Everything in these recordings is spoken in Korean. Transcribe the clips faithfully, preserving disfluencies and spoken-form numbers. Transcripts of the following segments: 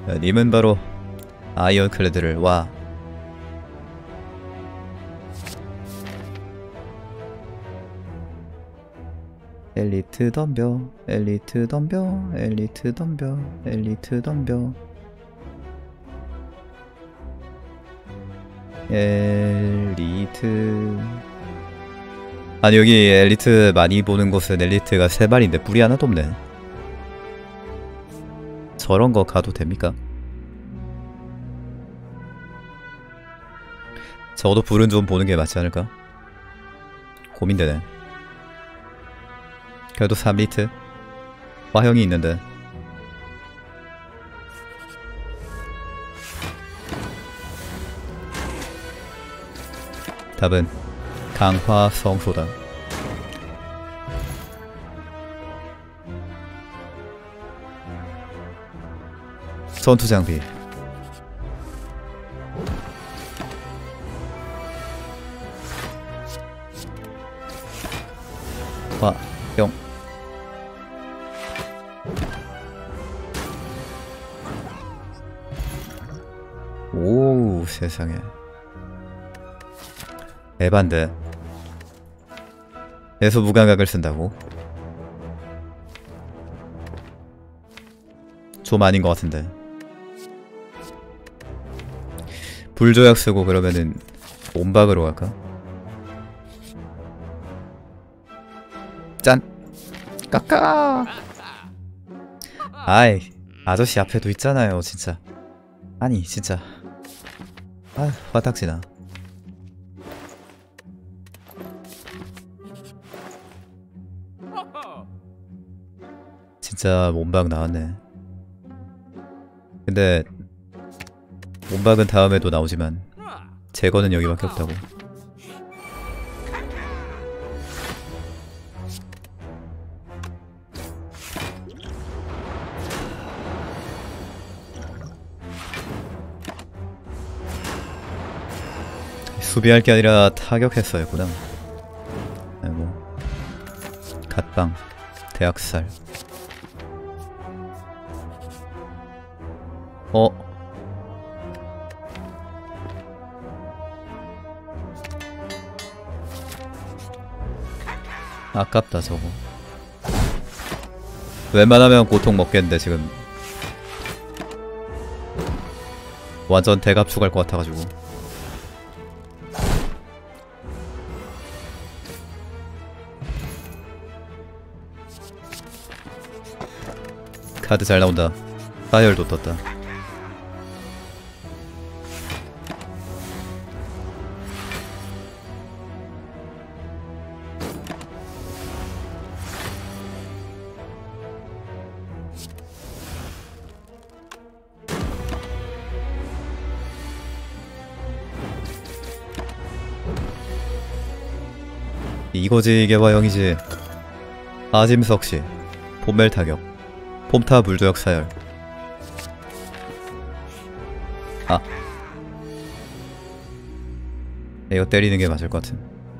님은 바로 아이언클레드를 와. 엘리트 덤벼, 엘리트 덤벼, 엘리트 덤벼, 엘리트 덤벼. 엘리트. 아니 여기 엘리트 많이 보는 곳은 엘리트가 세 마리인데 뿔이 하나도 없네. 저런 거 가도 됩니까? 적어도 불은 좀 보는 게 맞지 않을까? 고민되네. 그래도 삼 리트 화형이 있는데 답은 강화성소다. 전투장비 화형. 오우 세상에 에반데 에서 무감각을 쓴다고? 좀 아닌 것 같은데. 불조약 쓰고 그러면은 온박으로 갈까? 짠! 까까! 아이 아저씨 앞에도 있잖아요 진짜. 아니 진짜 아 화딱지나. 진짜 몸박 나왔네. 근데 몸박은 다음에도 나오지만 제거는 여기밖에 없다고. 수비할 게 아니라 타격했어야구나. 아이고 갓빵 대학살. 어? 아깝다 저거. 웬만하면 고통 먹겠는데 지금 완전 대갑축 할 것 같아가지고. 카드 잘 나온다. 파열도 떴다. 이거지 이게 화형이지. 아짐석시 폼멜 타격 폼타 불조약 사열. 아 이거 때리는 게 맞을 것 같은.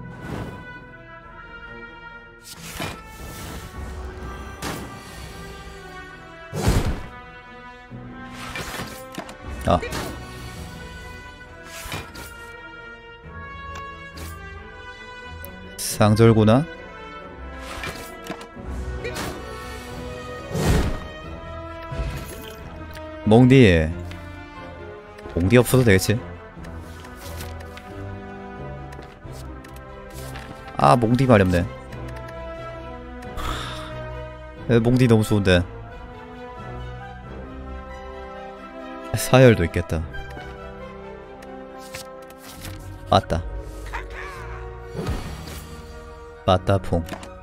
아 상절구나? 몽디 몽디 없어도 되겠지? 아 몽디 마렵네. 몽디 너무 좋은데. 사열도 있겠다. 맞다 맞다퐁.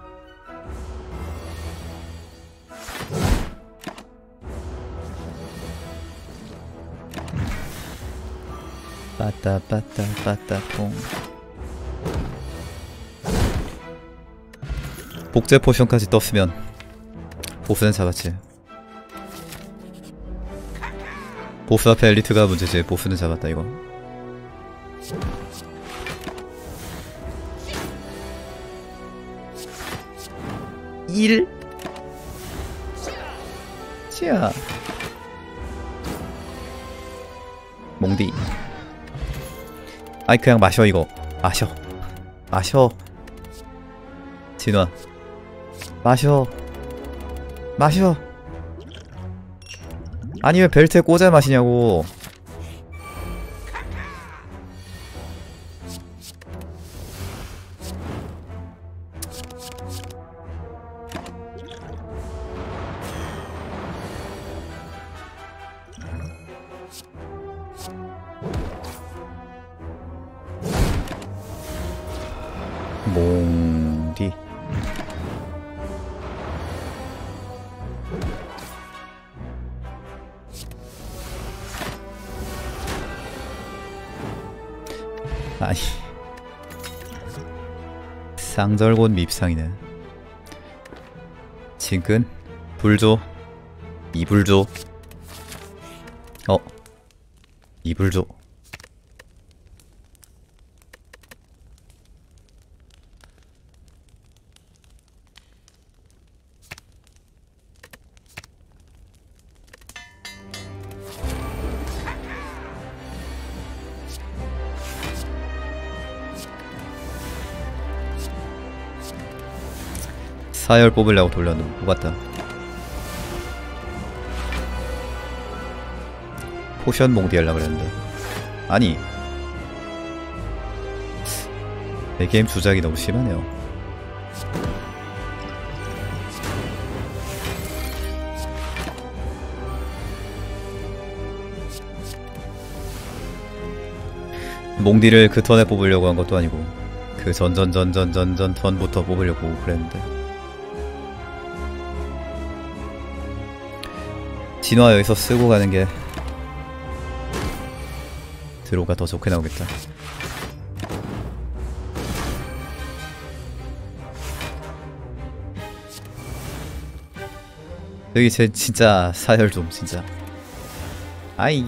빠따 빠따 빠따퐁. 복제 포션까지 떴으면 보스는 잡았지. 보스 앞에 엘리트가 문제지. 보스는 잡았다 이거. 일 자 몽디. 아이 그냥 마셔 이거. 마셔. 마셔. 진화. 마셔. 마셔. 아니 왜 벨트에 꽂아 마시냐고. 몽디. 아니 쌍절곤 밉상이네. 지금 불조. 이불조. 어 이불조. 사열 뽑으려고 돌렸는데 못 뽑았다. 포션 몽디 하려고 그랬는데. 아니 내 게임 주작이 너무 심하네요. 몽디를 그 턴에 뽑으려고 한 것도 아니고 그 전전전전전전 턴부터 뽑으려고 그랬는데. 진화 여기서 쓰고 가는 게 드로우가 더 좋게 나오겠다. 여기 제 진짜 사열 좀 진짜. 아이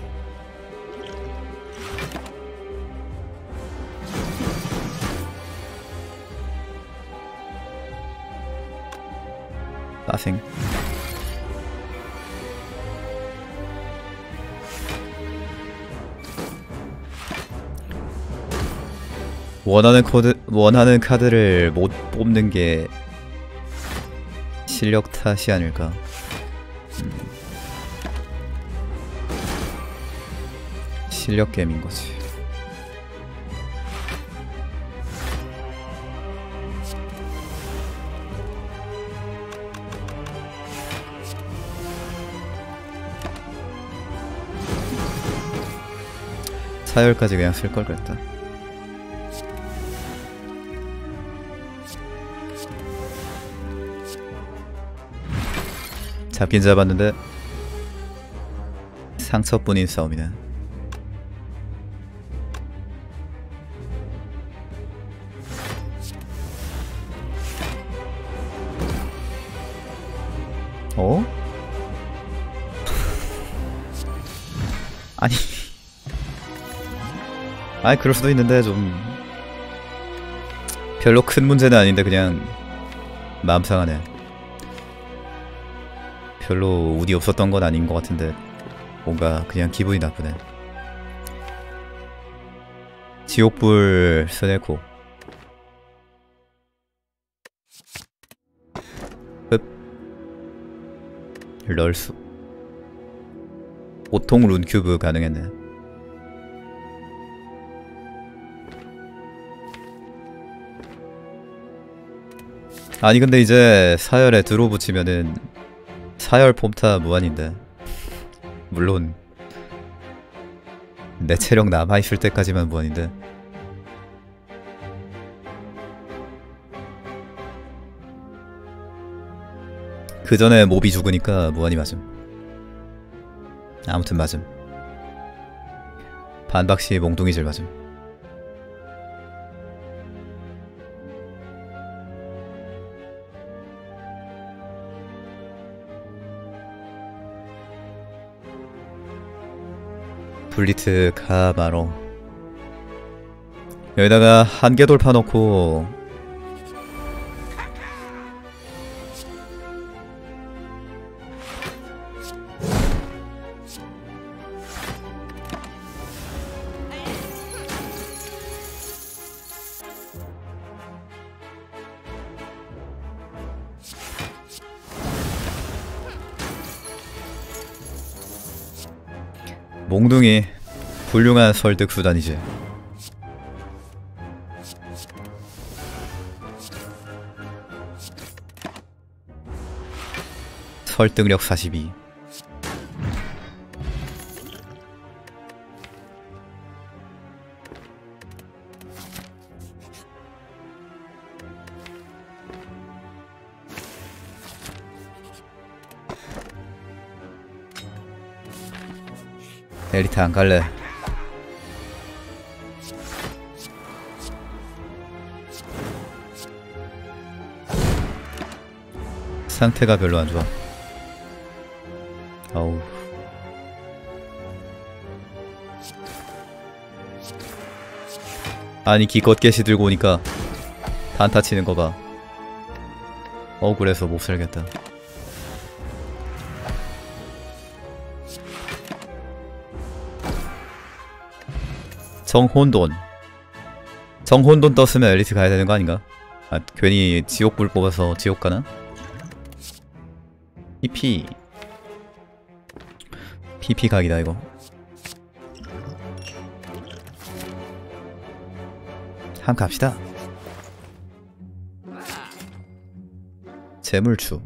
빠생. 원하는 코드, 원하는 카드를 못 뽑는 게 실력 탓이 아닐까. 음. 실력 게임인 거지. 사열까지 그냥 쓸 걸 그랬다. 잡긴 잡았는데 상처뿐인 싸움이네. 어? 아니 아니 그럴 수도 있는데 좀 별로 큰 문제는 아닌데 그냥 마음 상하네. 별로 운이 없었던 건 아닌 것 같은데 뭔가 그냥 기분이 나쁘네. 지옥불 스네코. 흡. 럴수. 보통 룬큐브 가능했네. 아니 근데 이제 사열에 드로 붙이면은 사열 폼타 무한인데. 물론 내 체력 남아있을 때까지만 무한인데. 그 전에 몹이 죽으니까 무한이 맞음. 아무튼 맞음. 반박시 몽둥이질 맞음. 블리트 가마로. 여기다가 한개 돌파 넣고 몽둥이 훌륭한 설득 수단이지. 설득력 사십이. 엘리트 안 갈래. 상태가 별로 안 좋아. 아우. 아니 기껏 개시 들고 오니까 단타 치는 거 봐. 억울해서 못 살겠다. 정혼돈. 정혼돈 떴으면 엘리트 가야 되는 거 아닌가? 아 괜히 지옥불 뽑아서 지옥 가나? 피피. 피피 각이다 이거. 한 갑시다. 재물추.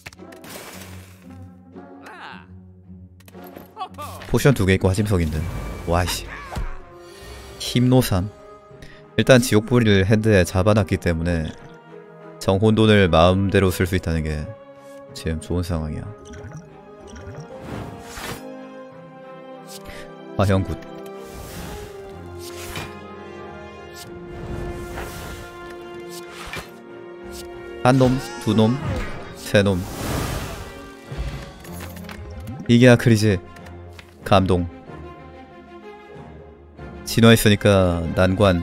포션 두 개 있고 화짐석인데. 와이씨. 힘노삼. 일단 지옥불이를 핸드에 잡아놨기 때문에 정혼돈을 마음대로 쓸 수 있다는 게 지금 좋은 상황이야. 화형굿. 한 놈, 두 놈, 세 놈. 이게 아크리지. 감동. 진화했으니까 난관.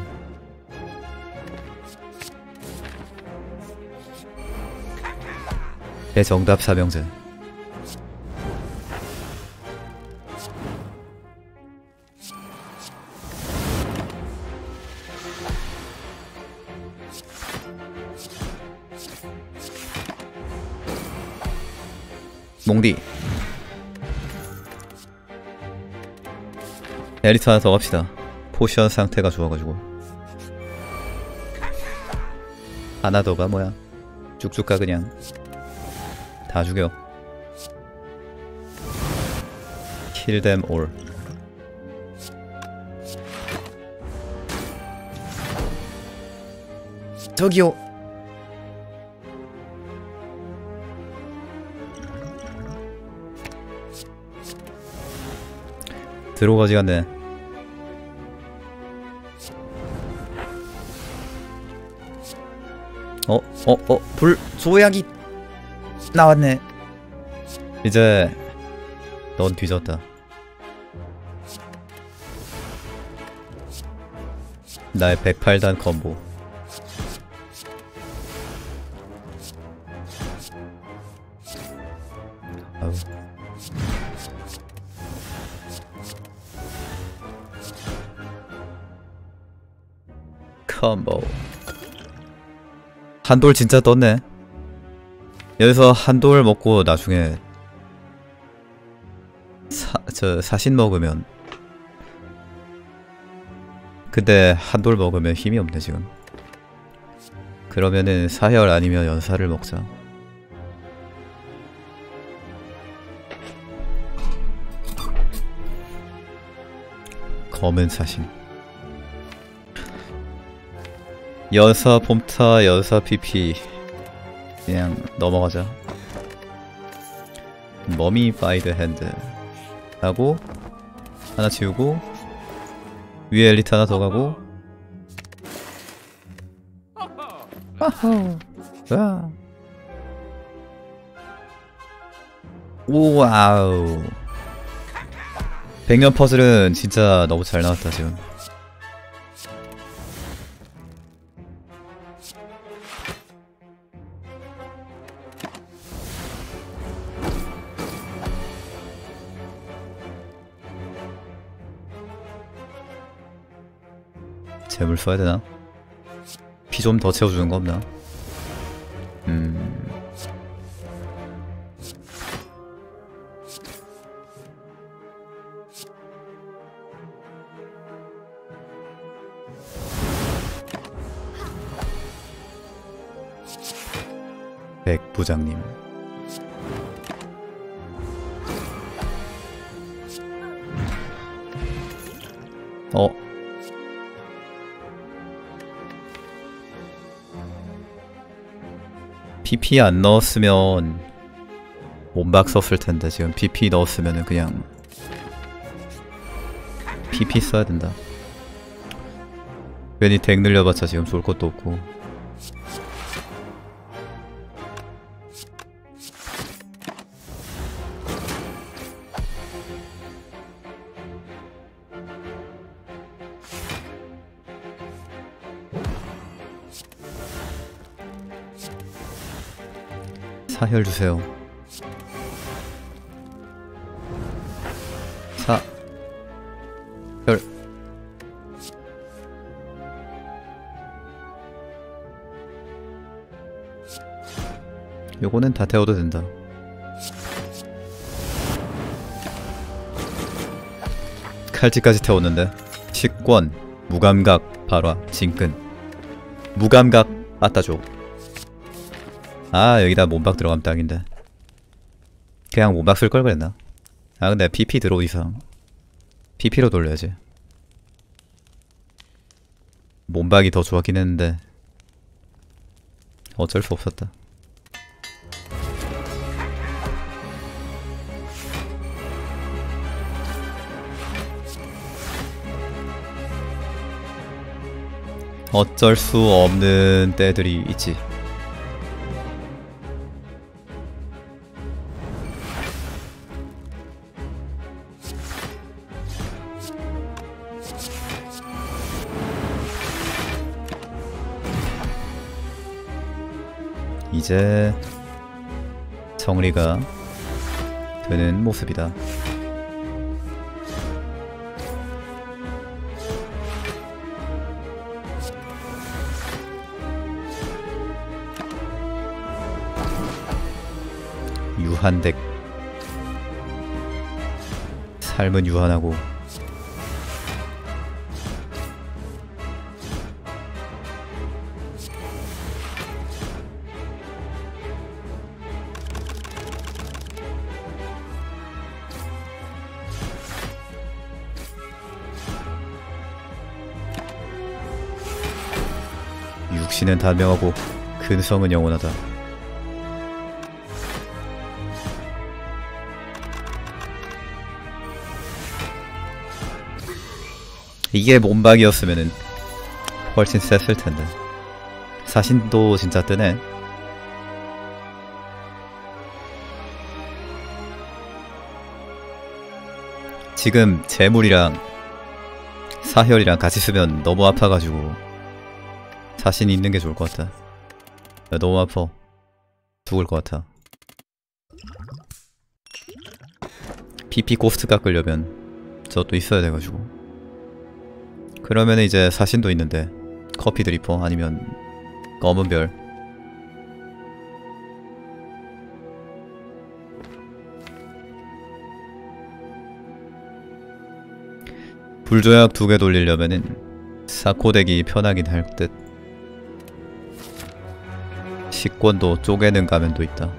대정답 사명제. 몽디. 엘리트 하나 더 갑시다. 포션 상태가 좋아가지고. 하나 더가 뭐야. 쭉쭉 가 그냥. 다 죽여. Kill them all. 저기요. 들어가지가 않네. 어? 어? 어? 불 조약이 나왔네. 이제 넌 뒤졌다. 나의 백팔 단 컴보. 아우. 컴보. 한돌 진짜 떴네. 여기서 한돌 먹고 나중에 사, 저 사신 먹으면, 근데 한돌 먹으면 힘이 없네 지금. 그러면은 사혈 아니면 연사를 먹자. 검은 사신. 연사 폼타, 연사 피피 그냥 넘어가자. 머미 바이드 핸드 하고 하나 지우고 위에 엘리트 하나 더 가고. 아호. 오와우. 백년 퍼즐은 진짜 너무 잘 나왔다 지금. 재물 써야 되나? 피 좀 더 채워주는 거 없나? 음. 백 부장님. 어? 피피 안 넣었으면 몸박 썼을 텐데 지금 피피 넣었으면은 그냥 피피 써야 된다. 괜히 덱 늘려봤자 지금 좋을 것도 없고. 사혈 주세요. 사 혈. 요거는 다 태워도 된다. 칼집까지 태웠는데. 식권, 무감각, 발화, 진근. 무감각 아따줘. 아, 여기다 몸박 들어가면 딱인데. 그냥 몸박 쓸 걸 그랬나? 아, 근데 피피 들어오 이상 피피로 돌려야지. 몸박이 더 좋았긴 했는데 어쩔 수 없었다. 어쩔 수 없는 때들이 있지. 이제 정리가 되는 모습이다. 유한덱. 삶은 유한하고 육신은 단명하고 근성은 영원하다. 이게 몸박이었으면은 훨씬 셌을 텐데. 사신도 진짜 뜨네. 지금 재물이랑 사혈이랑 같이 쓰면 너무 아파가지고 자신 있는 게 좋을 것 같아. 야, 너무 아파. 죽을 것 같아. 피피 고스트 깎으려면 저것도 있어야 돼가지고. 그러면 이제 사신도 있는데 커피 드리퍼 아니면 검은별. 불조약 두 개 돌리려면은 사코덱이 편하긴 할 듯. 식권도 쪼개는 가면도 있다.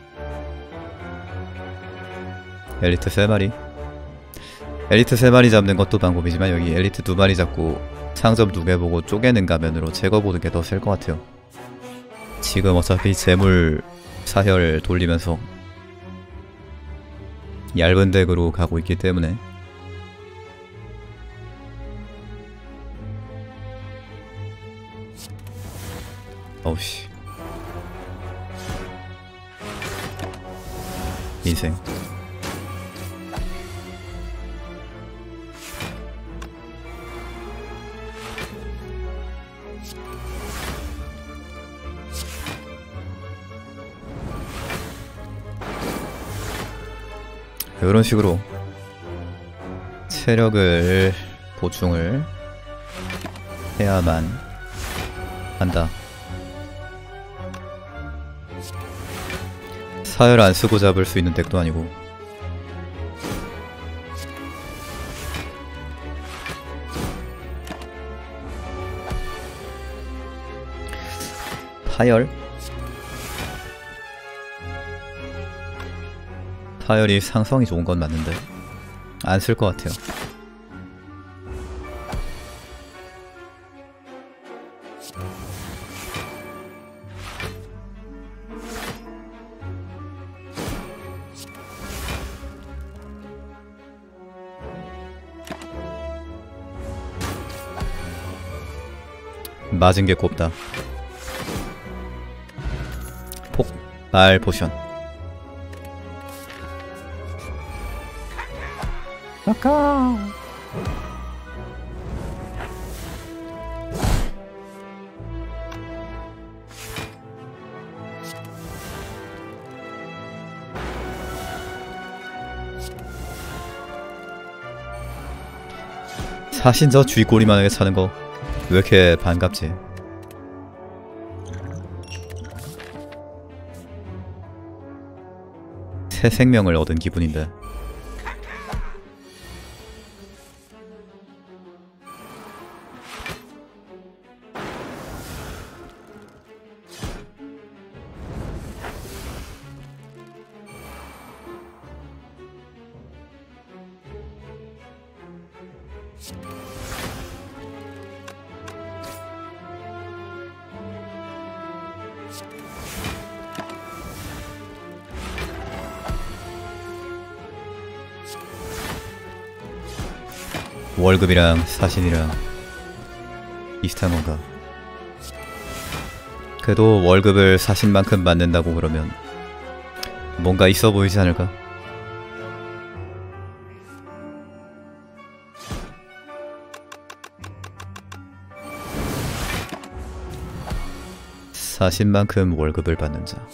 엘리트 세 마리. 엘리트 세 마리 잡는 것도 방법이지만 여기 엘리트 두 마리 잡고 상점 두 개 보고 쪼개는 가면으로 제거보는 게 더 셀 것 같아요. 지금 어차피 재물 사혈 돌리면서 얇은 덱으로 가고 있기 때문에. 어우씨. 인생. 이런 식으로 체력을 보충을 해야만 한다. 사열 안 쓰고 잡을 수 있는 덱도 아니고. 파열? 파열이 상성이 좋은 건 맞는데 안 쓸 것 같아요. 맞은 게 곱다. 폭발 포션. 아까. 사신 저 주위 꼬리만하게 차는 거 왜 이렇게 반갑지? 새 생명을 얻은 기분인데. 월급이랑 사신이랑 비슷한 건가? 그래도 월급을 사신만큼 받는다고 그러면 뭔가 있어 보이지 않을까? 사신만큼 월급을 받는 자.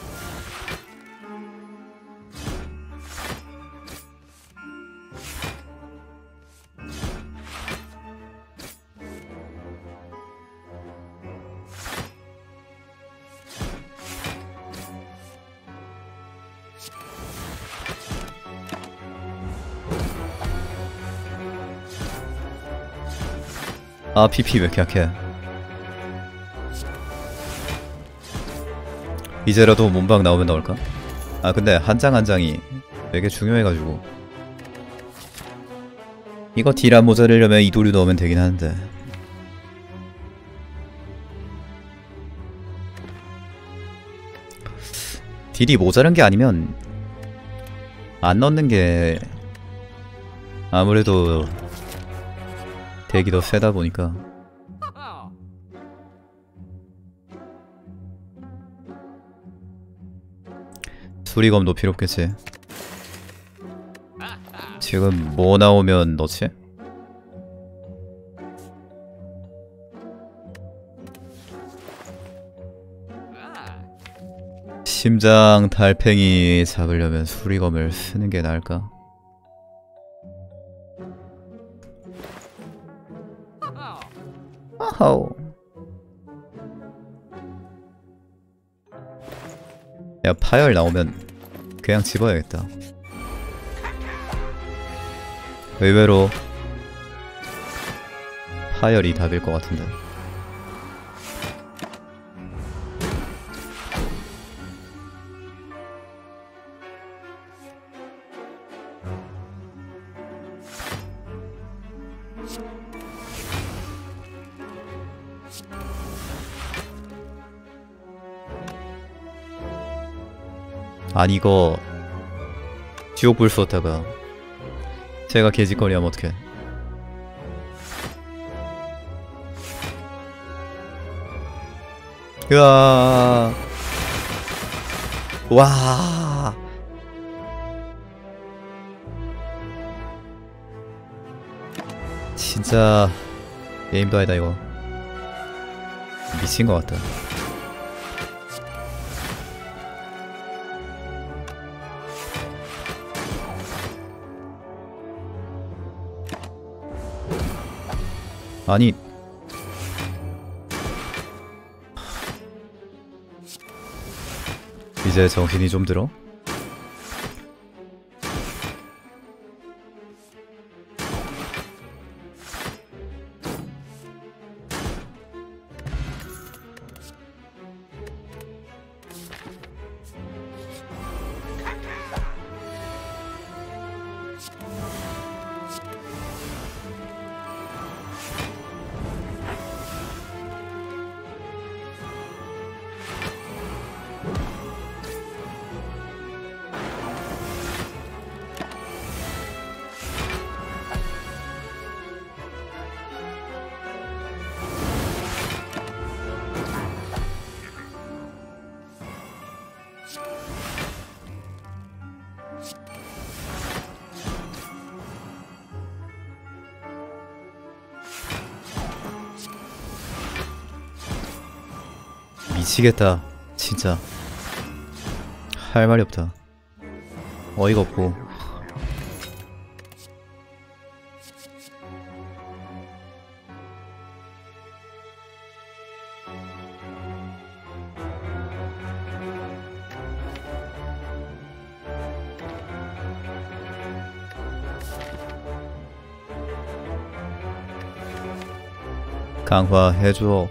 아, 피피 왜 이렇게 약해? 이제라도 몸방 나오면 나올까? 아, 근데 한 장 한 장이 되게 중요해가지고 이거 딜 안 모자르려면 이도류 넣으면 되긴 하는데. 딜이 모자란 게 아니면 안 넣는 게 아무래도 덱이 더 세다 보니까. 수리검도 필요 없겠지. 지금 뭐 나오면 넣지? 심장 달팽이 잡으려면 수리검을 쓰는 게 나을까? 아하오. 야, 파열 나오면 그냥 집어야겠다. 의외로 파열이 답일 것 같은데. 아니 이거 지옥불 썼다가 제가 개짓거리 하면 어떡해. 으아. 와. 진짜 게임도 아니다 이거. 미친 것 같다. 아니 이제 정신이 좀 들어? 미치겠다 진짜. 할 말이 없다. 어이가 없고. 강화해줘.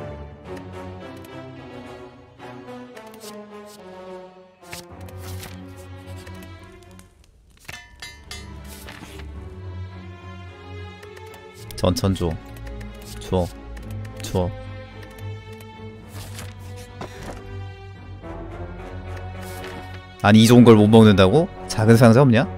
전천 줘. 줘. 줘. 아니 이 좋은 걸 못 먹는다고? 작은 상자 없냐?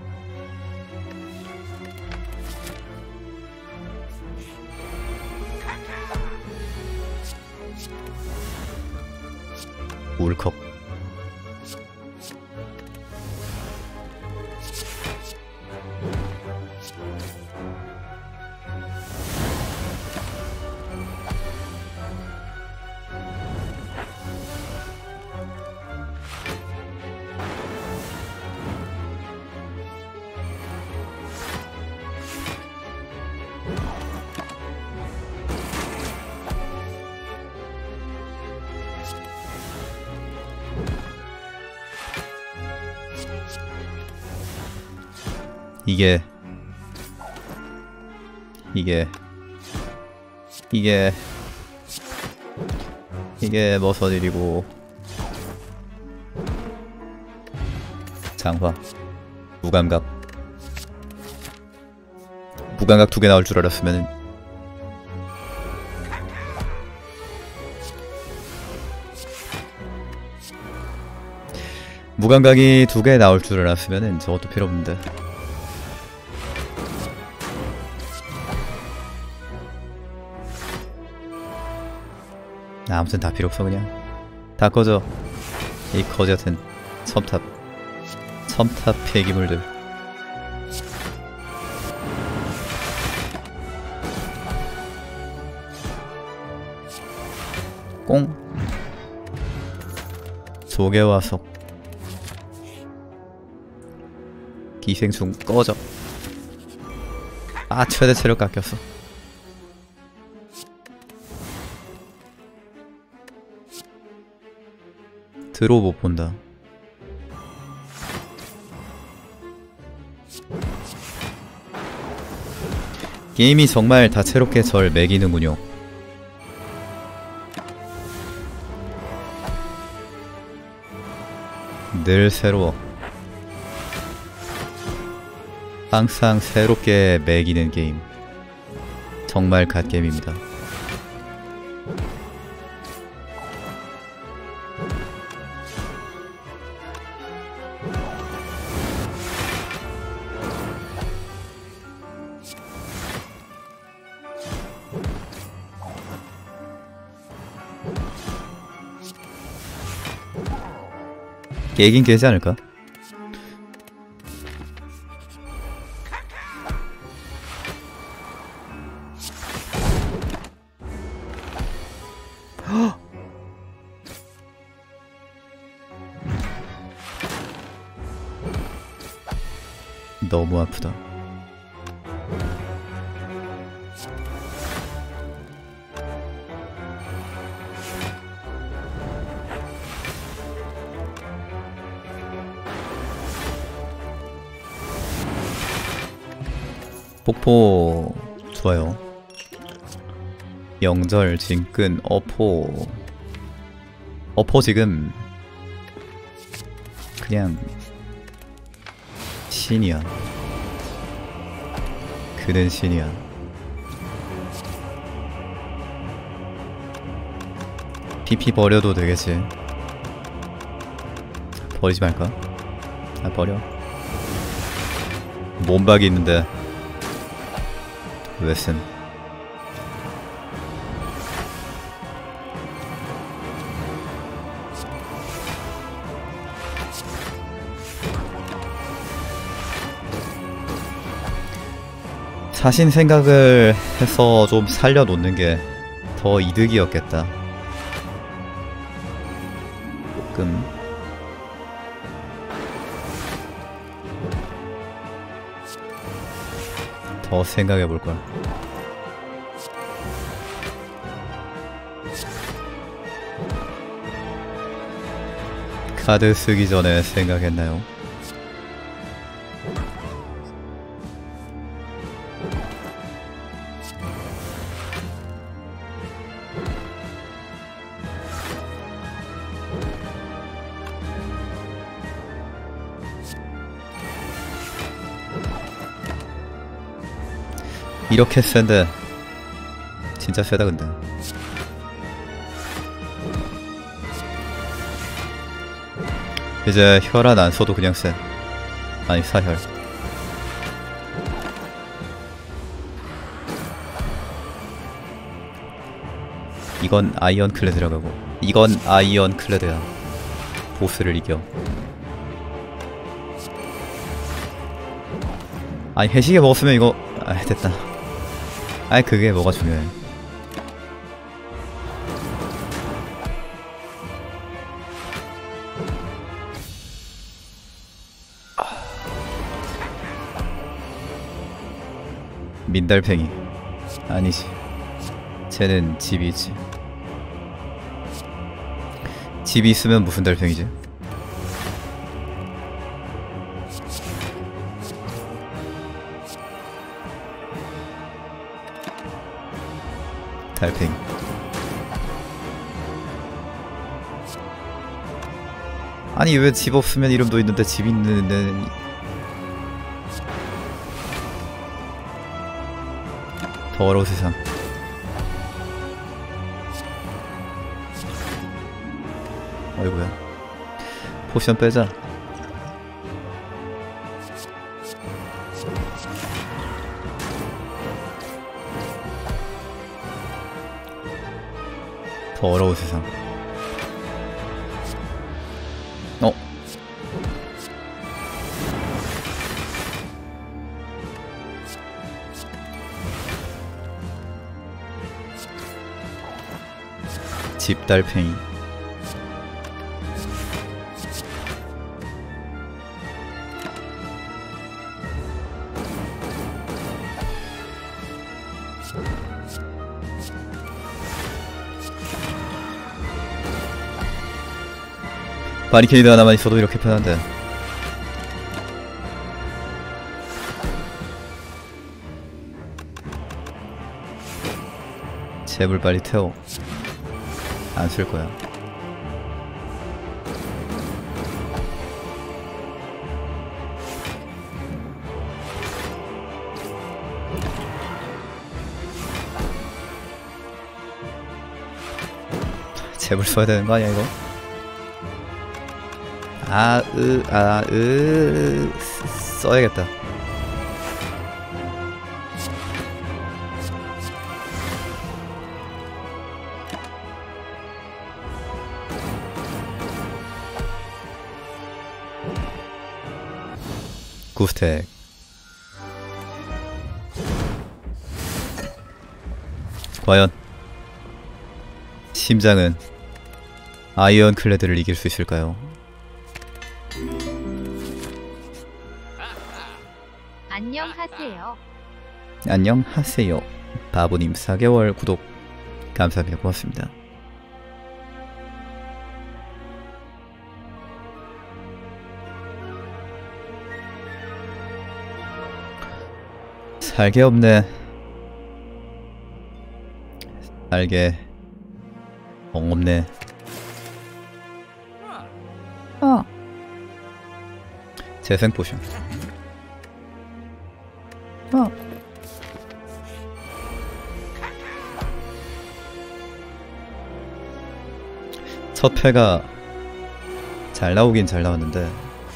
울컥. 이게 이게 이게 이게 무슨 일이고. 장화 무감각 무감각 두 개 나올 줄 알았으면은. 무감각이 두 개 나올 줄 알았으면은 저것도 필요 없는데. 아무튼 다 필요 없어. 그냥 다 꺼져. 이 거지 같은 첨탑 첨탑 폐기물들. 꽁. 조개화석. 기생충 꺼져. 아 최대 체력 깎였어. 드로 못 본다. 게임이 정말 다채롭게 절 매기는군요. 늘 새로워. 항상 새롭게 매기는 게임. 정말 갓게임입니다. 깨긴 깨지 않을까? 너무 아프다. 폭포 좋아요. 영절, 진끈, 어포. 어포 지금 그냥 신이야. 그는 신이야. 피피 버려도 되겠지. 버리지 말까? 아 버려. 몸박이 있는데 왜 쓴? 사신 생각을 해서 좀 살려놓는 게 더 이득이었겠다. 끔. 더 생각해 볼걸. 카드 쓰기 전에 생각했나요? 이렇게 센데 진짜 세다 근데. 이제 혈안 안 써도 그냥 쎄. 아니 사혈. 이건 아이언 클레드라고 하고 이건 아이언 클레드야. 보스를 이겨. 아니 해시계 먹었으면 이거 아 됐다. 아이 그게 뭐가 중요해. 민달팽이 아니지. 쟤는 집이 있지. 집이 있으면 무슨 달팽이지? 달팽이. 아니 왜 집 없으면 이름도 있는데 집 있는데. 더러운 세상. 어이구야. 포션 빼자. 더러운 세상. 어? 집달팽이. 바리케이드 하나만 있어도 이렇게 편한데. 잽을 빨리 태워. 안 쓸 거야. 잽을 써야 되는 거 아니야 이거? 아, 으, 아, 으, 써야겠다. 구스택. 과연 심장은 아이언 클레드를 이길 수 있을까요? 안녕하세요. 안녕하세요. 바보님 사 개월 구독 감사합니다. 고맙습니다. 살게 없네. 살게 엉없네. 어. 재생 포션. 어. 첫 패가 잘 나오긴 잘 나왔는데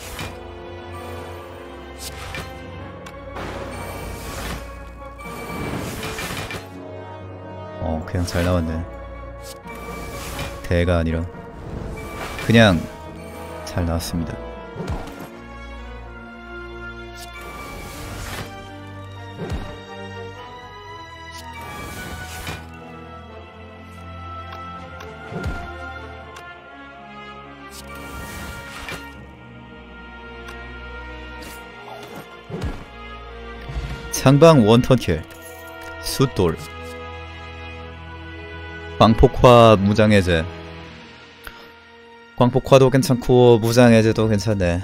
어 그냥 잘 나왔네. 대가 아니라 그냥 잘 나왔습니다. 상방 원턴킬 숫돌 광폭화 무장해제. 광폭화도 괜찮고 무장해제도 괜찮네.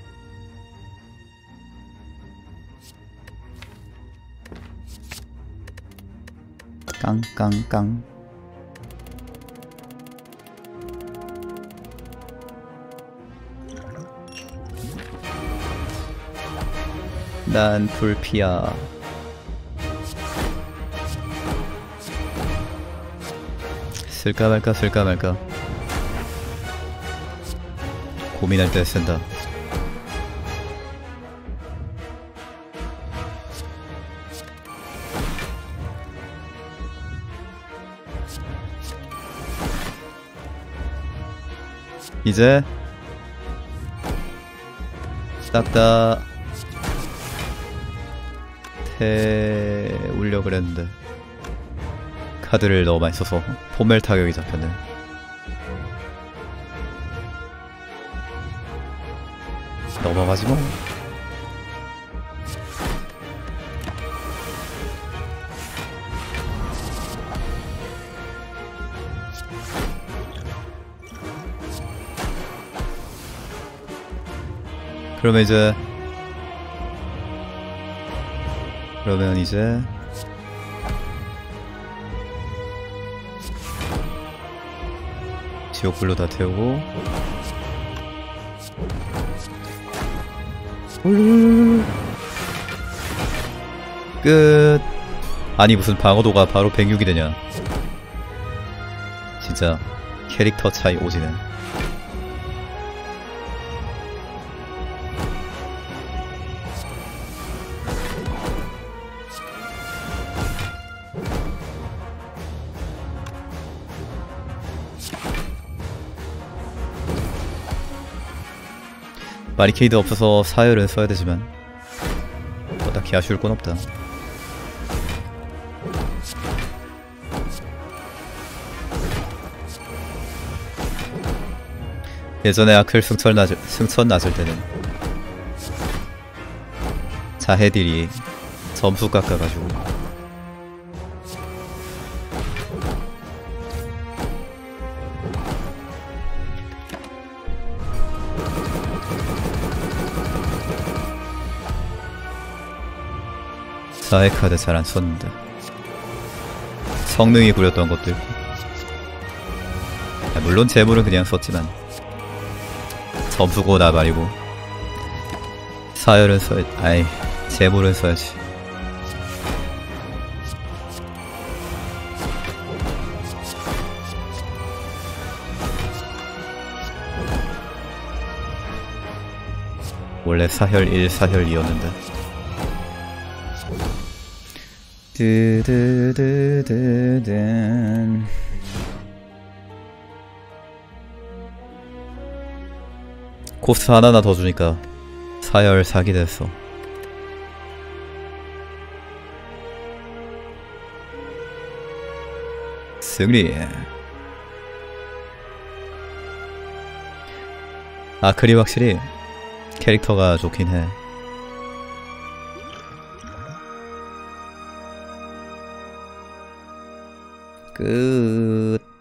깡깡깡. 난 불피야. 쓸까 말까 쓸까 말까 고민할 때 쓴다. 이제 딱딱 태우려 그랬는데 카드를 너무 많이 써서 포멜 타격이 잡혔네. 넘어가지 뭐. 그러면 이제 그러면 이제 지옥불로 다 태우고 끝. 아니 무슨 방어도가 바로 백육이 되냐. 진짜 캐릭터 차이 오지네. 바리케이드 없어서 사열은 써야 되지만 뭐 딱히 아쉬울 건 없다. 예전에 아클 승천 낮을, 승천 낮을 때는 자해딜이 점수 깎아가지고 자해 카드 잘 안 썼는데 성능이 구렸던 것도 있고. 아, 물론 재물은 그냥 썼지만 점수고 나발이고 사열은 써야 아이 재물은 써야지. 원래 사혈 일, 사혈 이였는데. 드드드드든 코스 하나나 더 주니까 사열 사기 됐어. 승리. 아크리 확실히 캐릭터가 좋긴 해. 끝.